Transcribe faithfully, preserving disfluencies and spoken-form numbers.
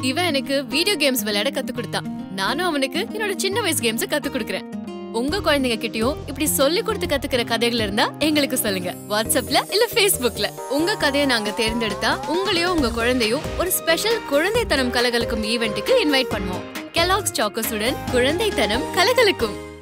இவன் எனக்கு video games விளையாட கத்து கொடுத்தான். நானும் அவனுக்கு என்னோட சின்ன வயசு கேம்ஸ் கத்து கொடுக்கறேன். உங்க குழந்தைங்க கிட்டயும் இப்படி சொல்லி கொடுத்து கத்துக்கிற கதைகள் இருந்தா எங்களுக்கு சொல்லுங்க. வாட்ஸ்அப்ல இல்ல Facebookல. உங்க கதையை நாங்க தேர்ந்தெடுத்தா உங்களையோ உங்க குழந்தையோ ஒரு ஸ்பெஷல் குழந்தைத்தனம் கலகலக்கும் ஈவென்ட்டுக்கு இன்வைட் பண்ணுவோம். கெலாக்ஸ் சாக்கோஸுடன் குழந்தைத்தனம் கலகலக்கும்.